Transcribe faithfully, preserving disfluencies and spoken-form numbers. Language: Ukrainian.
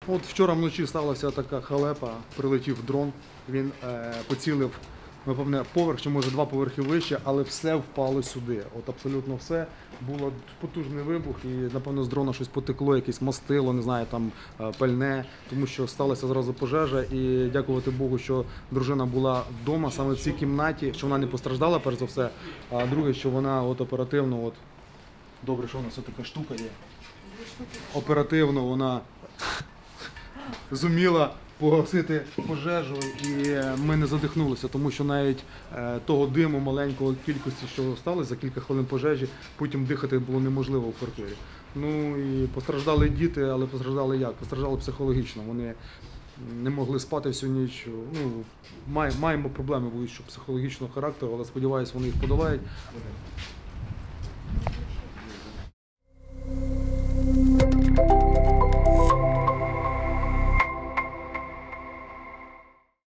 От вчора вночі сталася така халепа, прилетів дрон, він е, поцілив, напевне, поверх, чи може два поверхи вище, але все впало сюди. От абсолютно все. Було потужний вибух і, напевно, з дрона щось потекло, якесь мастило, не знаю, там е, пальне, тому що сталася зразу пожежа. І дякувати Богу, що дружина була вдома, саме в цій кімнаті, що вона не постраждала, перш за все, а друге, що вона от оперативно, от, добре, що у нас така штука є, оперативно вона зуміла погасити пожежу, і ми не задихнулися, тому що навіть е, того диму маленького кількості, що сталося за кілька хвилин пожежі, потім дихати було неможливо в квартирі. Ну і постраждали діти, але постраждали як? Постраждали психологічно. Вони не могли спати всю ніч. Ну, май, маємо проблеми, що психологічного характеру, але сподіваюся, вони їх подолають.